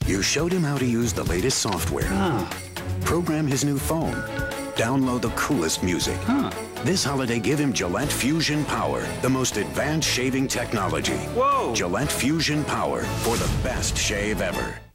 You showed him how to use the latest software. Program his new phone. Download the coolest music. This holiday, give him Gillette Fusion Power, the most advanced shaving technology. Whoa! Gillette Fusion Power for the best shave ever.